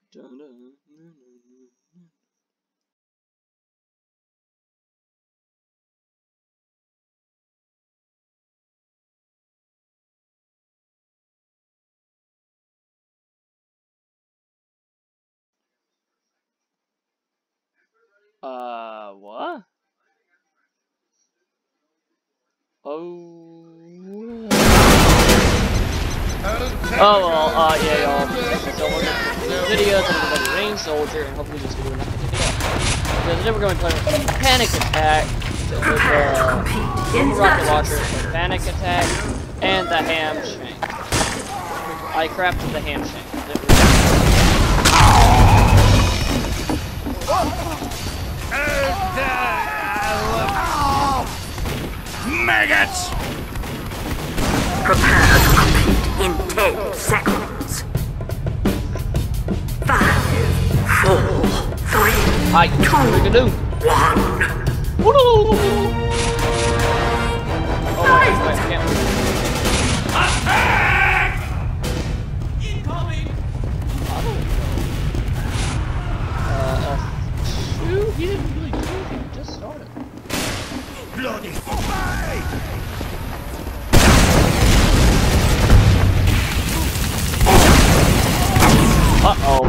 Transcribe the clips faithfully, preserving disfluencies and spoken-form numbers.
Uh, what? Oh. Oh well, uh, yeah, y'all. So we're gonna do this video. It's gonna be Rain Soldier, and hopefully this video will not continue on. Because today we're going to play with Panic Attack with uh, rocket launcher, so Panic Attack, and the Ham Shank. I crafted the Ham Shank. Maggots! Prepare to compete in ten seconds. Five, four, three, Hi, two, one. Oh, wait, I can't move. Incoming! Uh, uh, shoot, he didn't really do anything, he just started. Bloody fight! Uh-oh.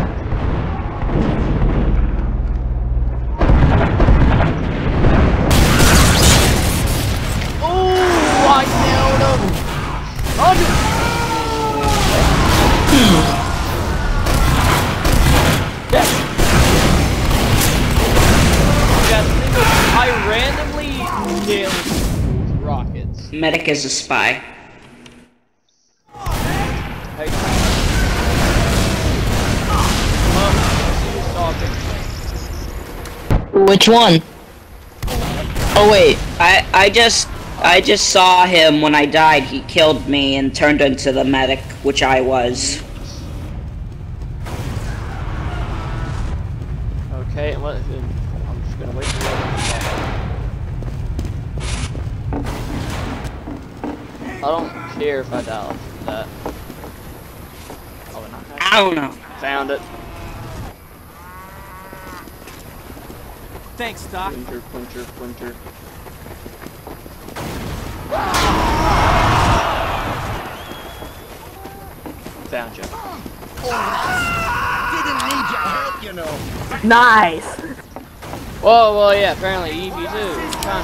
Oh, I nailed him! Oh, yes! Yes, I randomly nailed rockets. Medic is a spy. Hey. Which one? Oh wait, I I just I just saw him when I died. He killed me and turned into the medic, which I was. Okay, what? I'm just gonna wait for you. I don't care if I die off that. Oh, not that. I don't know. Found it. Thanks, Doc. Splinter, splinter, splinter. Found you. Didn't need your help, you know. Nice. Whoa, well, yeah, apparently Evie too. Fine.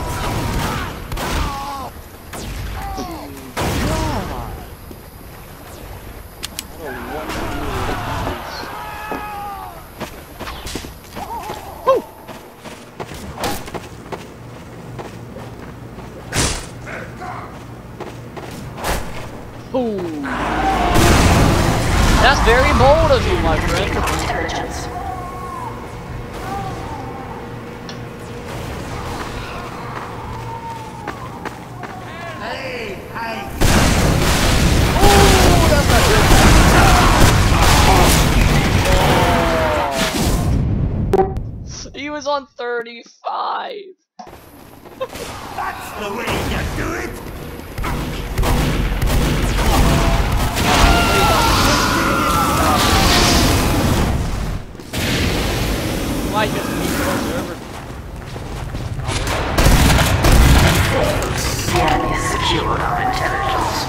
Ooh. That's very bold of you, my friend. Intelligence. Hey, hey. Ooh, that's not good. He was on thirty-five. That's the way you do it. Why just be closer? Enemy secured our intelligence.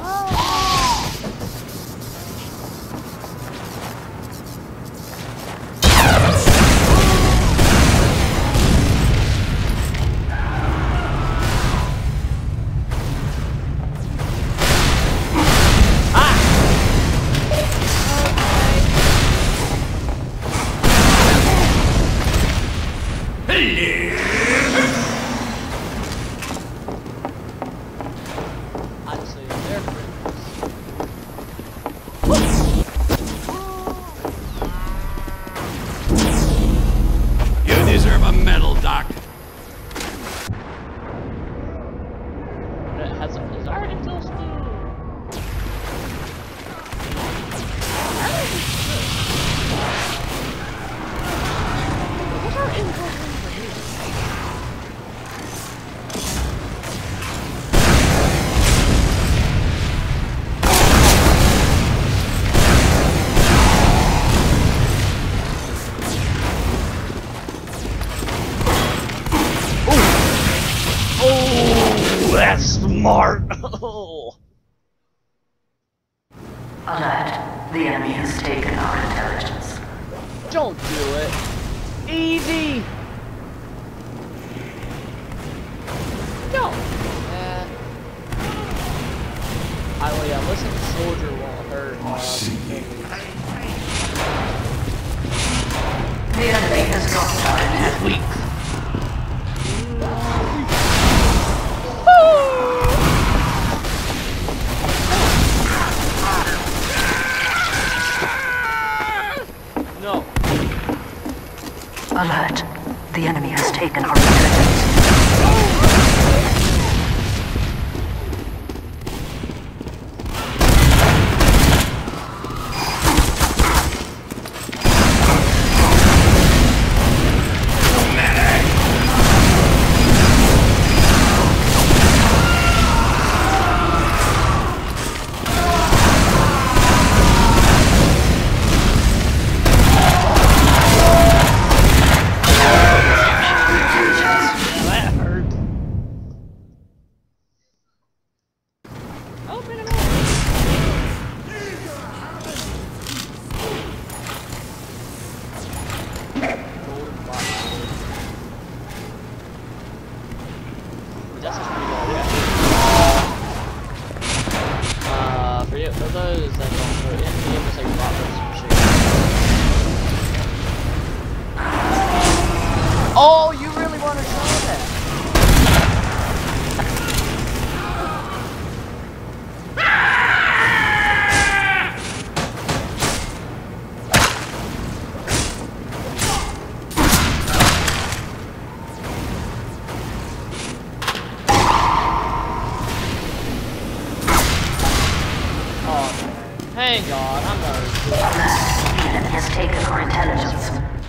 Honestly, they're friends. You deserve a medal, Doc. It has a blizzard until still. What's our info for here? smart. Oh. Alert. The enemy has taken our intelligence. Don't do it. Easy. No. Eh. I will, yeah, listen to Soldier while her, uh, The enemy has dropped our intelligence. No. Alert. The enemy has taken our intelligence. Oh, you really want to try that? Oh, hang on, I'm not. The enemy has taken our intelligence.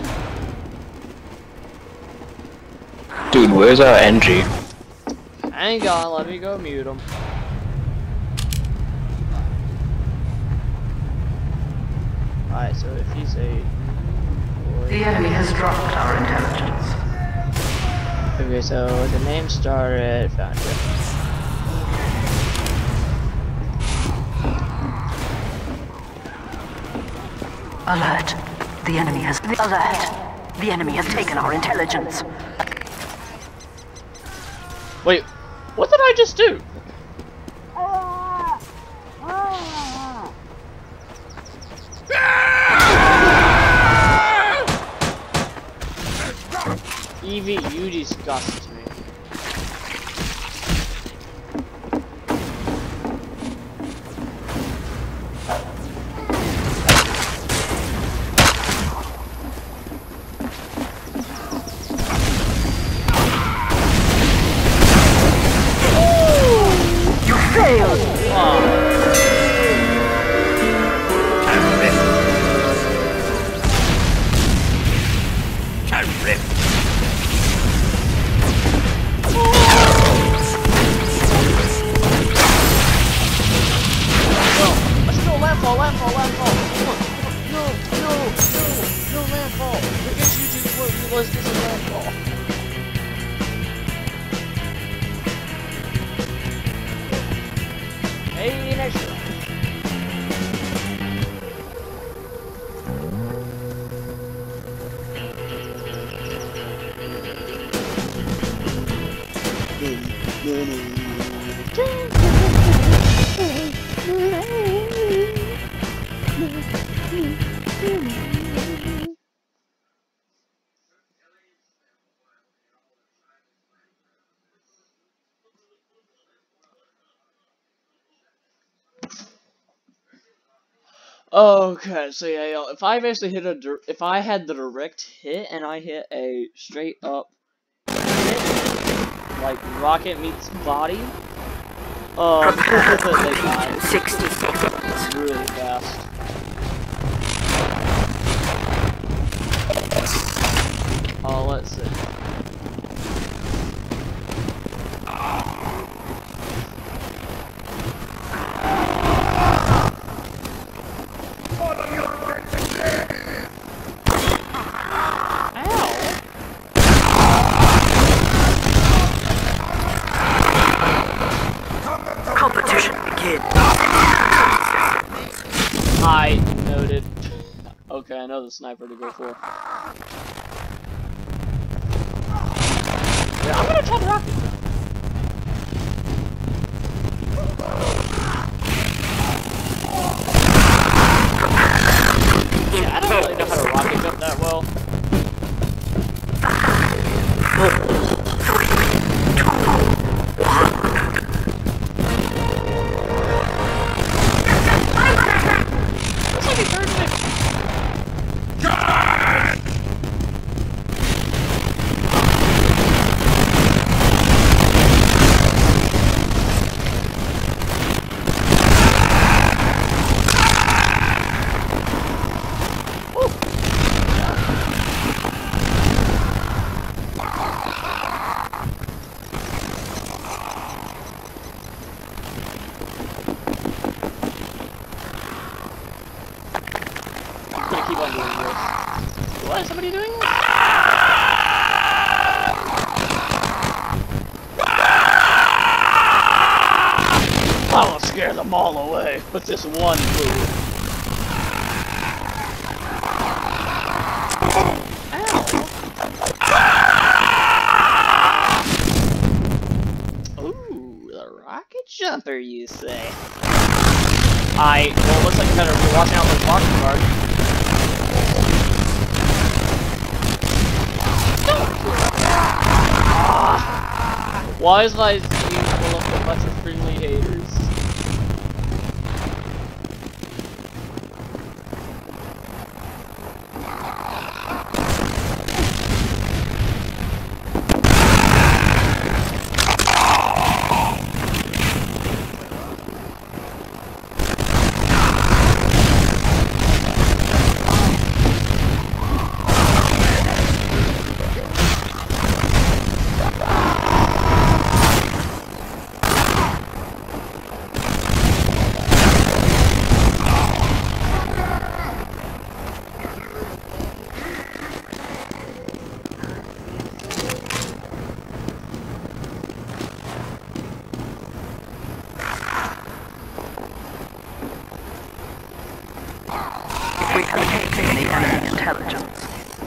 Dude, where's our N G? Hang on, let me go mute him. Alright, so if he's a... The enemy has dropped our intelligence. Okay, so the name started... Found it. Alert. The enemy has... Alert. The enemy has taken our intelligence. Wait, what did I just do? Evie, you disgust me. Okay, so yeah, yo, if I basically hit a, if I had the direct hit and I hit a straight up hit, like rocket meets body, um, they die. sixty seconds. Really fast. Oh, let's see. I know the sniper to go for. Yeah, I'm gonna try the rocket. Yeah, I don't really know how to rocket jump that well. Looks like he turned me. Keep on doing this. What? Is somebody doing this? I will scare them all away with this one move. Ow. Ooh, the rocket jumper, you say? I, well, it looks like you better be watching out for the boxing guard. Ah, why is my team full of a bunch of friendly haters? We have taken the enemy intelligence.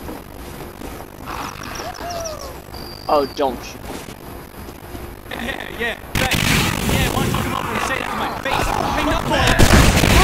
Oh, don't you? Yeah, yeah, thanks. Yeah, why don't you come over and say that to my face? Hang up, boy!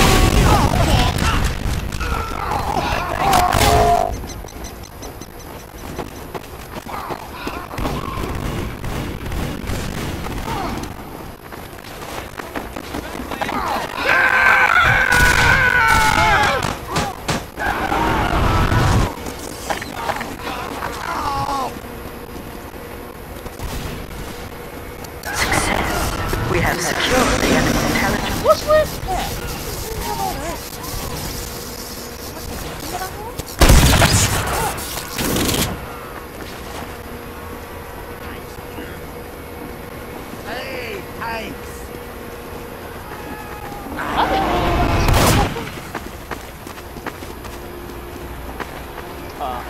We have secured the enemy intelligence. What's with that? Hey, thanks. Uh.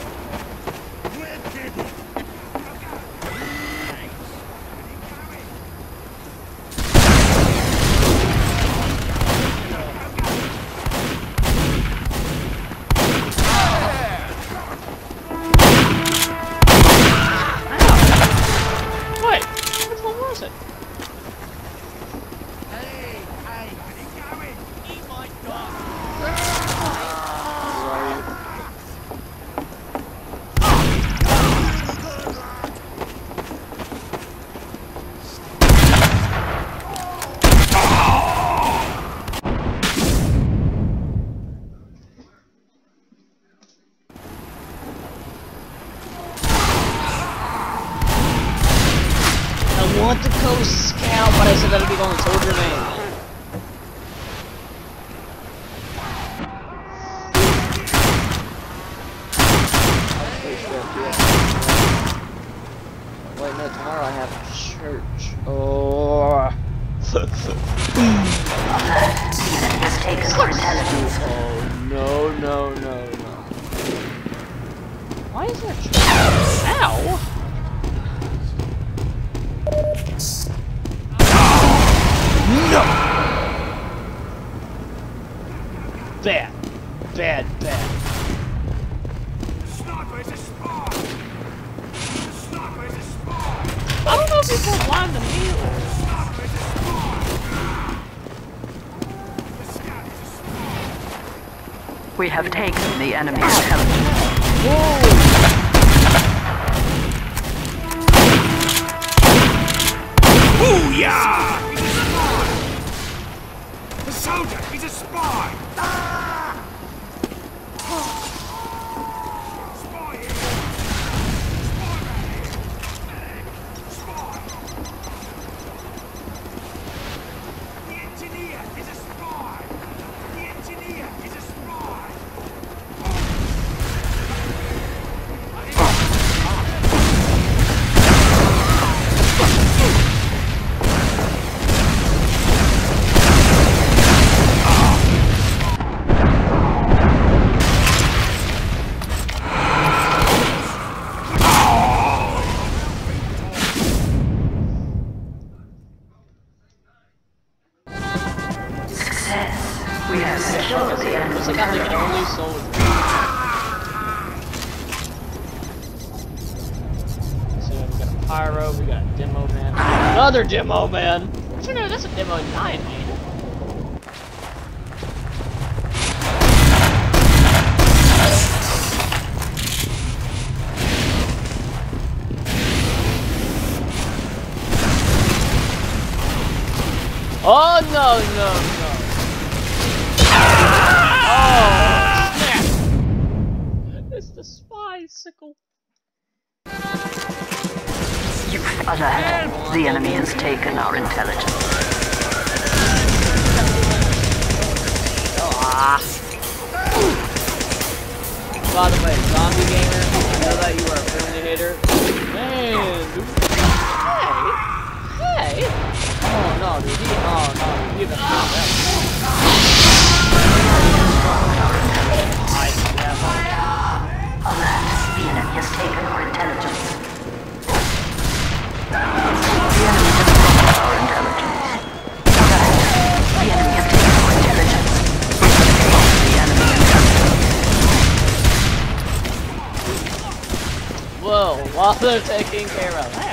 Wait, which one was it? Hey, hey, where you going? Eat my dog. I want to go scout, but I said that'd be going to soldier man. Wait, no, tomorrow I have church. Oh. Has taken our intelligence. Oh, no, no, no, no. Why is there church? Ow! No! Bad. Bad, bad. We have taken the enemy intelligence. Booyah! The soldier, he's a spy! Spy here! Spy! The engineer is a spy! The engineer is a spy! We have secured the enemy Looks like I'm the only soldier. So we got a pyro, we got a demo man, another demo man. You know, that's a demo nine, man. Oh no no no! Oh snap! It's the spy sickle. Alert. The enemy has taken our intelligence. Ah. By the way, zombie gamer, I know that you are a friendly hater. Man, dude. Hey, hey. Oh no, dude. He, oh no, dude. He doesn't know that. Alert. The enemy has taken our intelligence. The enemy has taken our intelligence. Alert. The enemy has taken our intelligence. The enemy intelligence. Whoa, while they're taking care of that.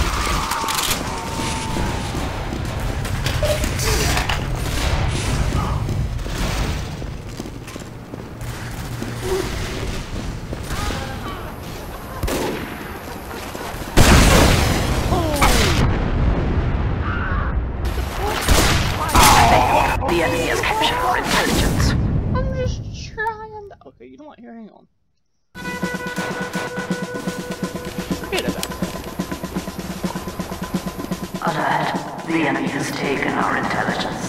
The enemy has captured our intelligence. I'm just trying to... Okay, you know what? Here, hang on. Forget about that. Alert. The enemy has taken our intelligence.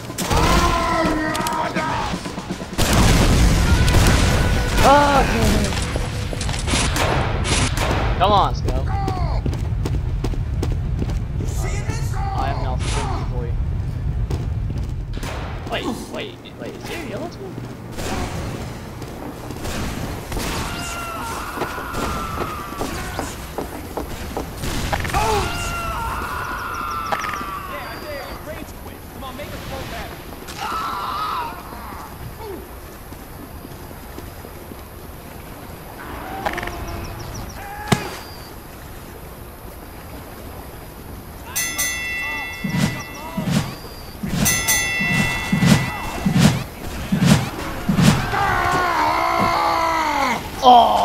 Okay. Come on, Scout. I am now friendly for you. Wait, wait, wait, is there a yellow tool? Oh!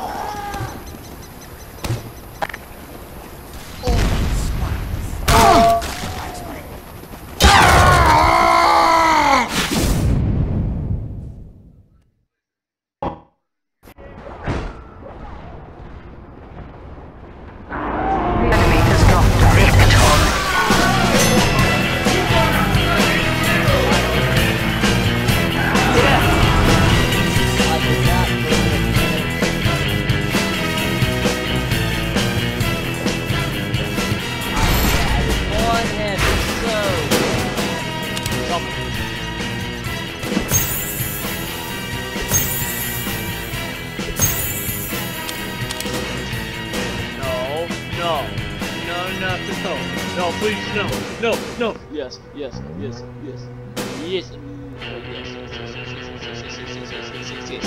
The enemy has dropped our inventory. No, no, no, no, no, please, no, no, no. Yes, yes, yes, yes, yes, yes, yes, yes, yes, yes, yes, yes, yes,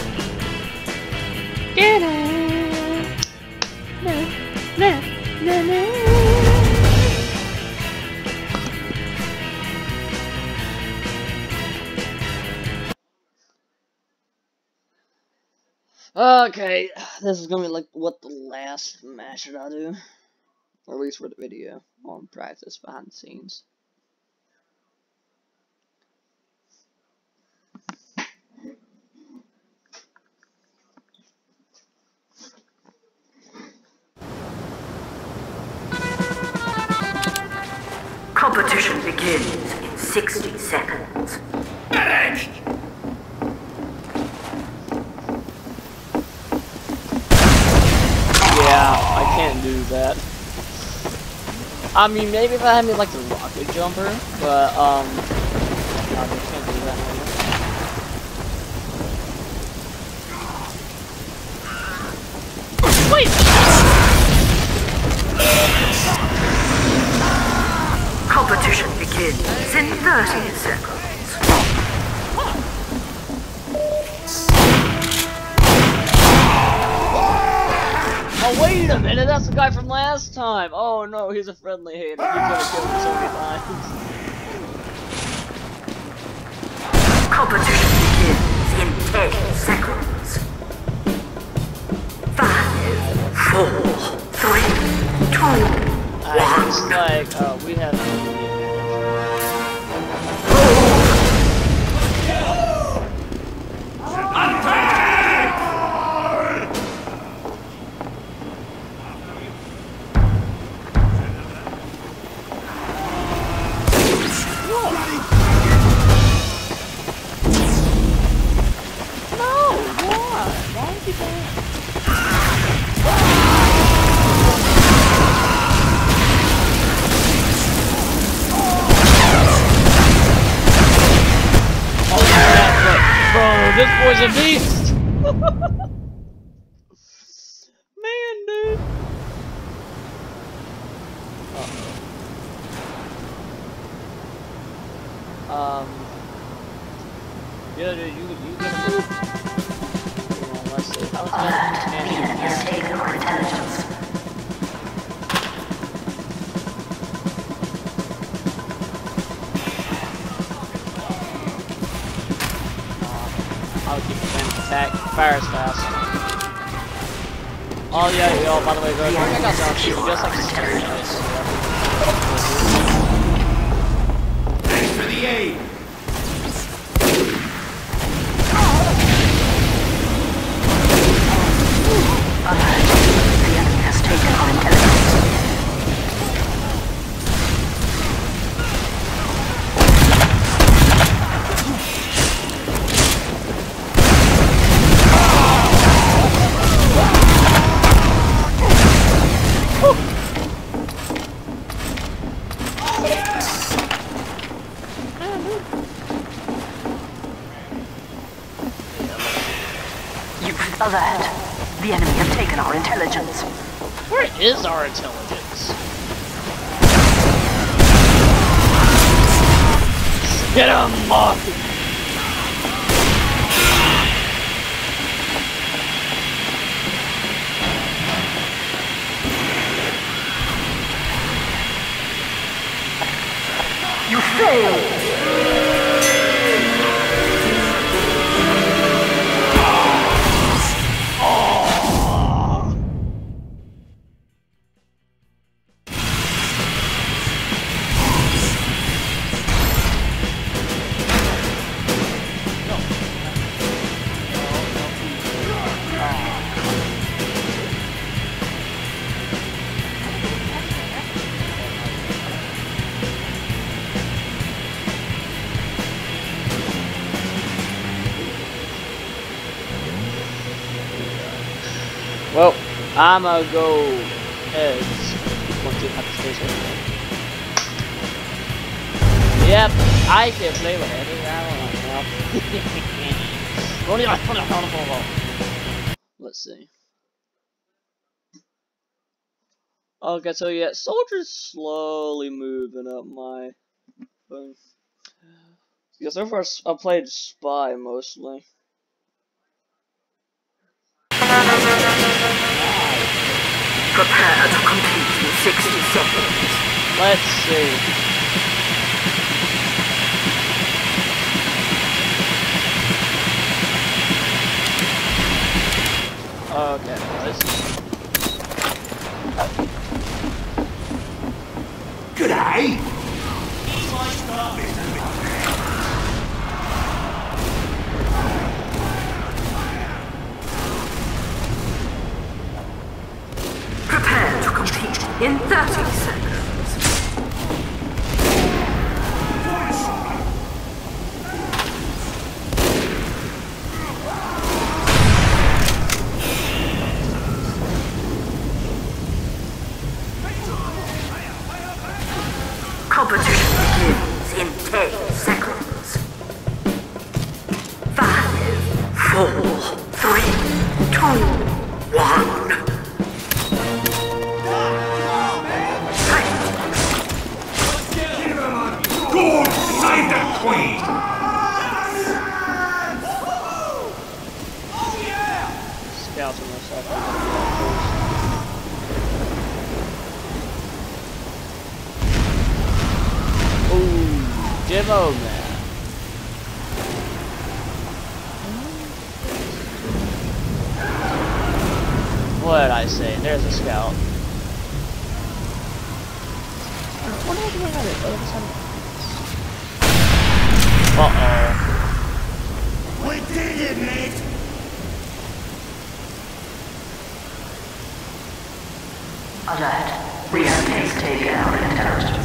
yes. Get it? No, no, no, no. Okay, this is gonna be like what the last match should I do? Or at least for the video on practice behind the scenes. Competition begins in sixty seconds. Yeah, I can't do that. I mean, maybe if I had me like the rocket jumper, but um, no, I can't do that anymore. Wait! Competition begins in thirty seconds. Oh, wait a minute, that's the guy from last time! Oh no, he's a friendly hater. He's gonna kill me so many times. Competition begins in ten seconds. Five, four, three, two, Uh, it's like, uh, we have... This boy's a beast! Man, dude! Uh-oh. Um... Yeah, dude, you, you gotta move. Come on, let's see. How is that? The enemy has taken our intelligence. I'll keep the same attack. Fire is fast. Oh yeah, yo, by the way, guys, I got down to just like nice. Thanks for the aid. Alert. The enemy has taken our intelligence. Alert. The enemy has taken our intelligence. Where is our intelligence? Get him, Mark! You failed! Well, I'ma go heads. One, two, have to stay safe. Yep, I can play with it. I don't know. Let's see. Okay, so yeah, soldiers slowly moving up my thing. Yeah, so far I played Spy mostly. Prepare to complete in sixty seconds. Let's see. Okay, boys. G'day! Prepare to compete in thirty seconds. Competition begins in ten seconds. Five, four, three, two, one. God save the Queen! Scouts on myself. Ooh, Devo man. What did I say? There's a scout. What am I doing on it? Uh oh. We did it, mate! Alert. We have case taken our intelligence.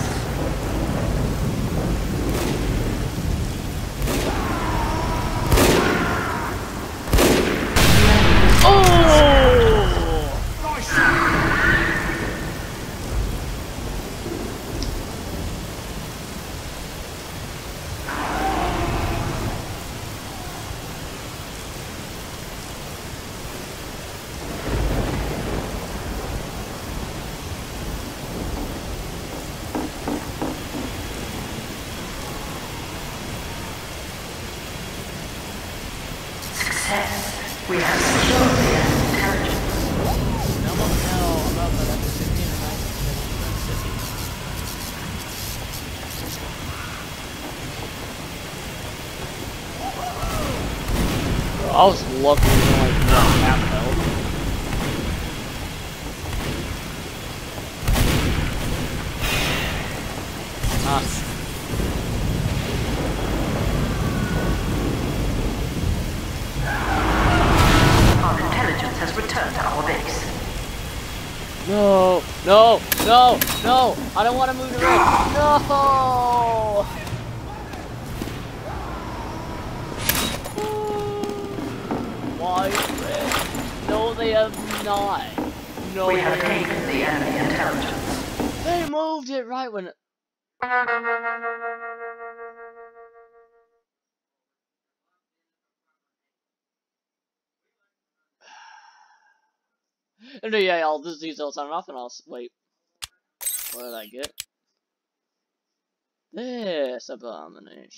Success. We have secured the intelligence. Now I want to know about that after fifteen or nineteen. I was lucky to like one half health. Ah. Our intelligence has returned to our base. No, no, no, no! I don't want to move to red. No! Why red? No, they have not. No, We have they have taken the enemy intelligence. They moved it right when. And yeah, I'll just these all sign off and I'll wait. What did I get? This abomination.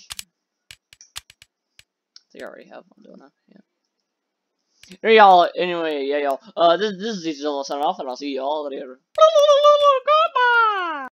I think I already have one, don't I? Yeah. Hey y'all. Anyway, yeah, y'all. Uh, this this is Diesel signing off, and I'll see y'all later.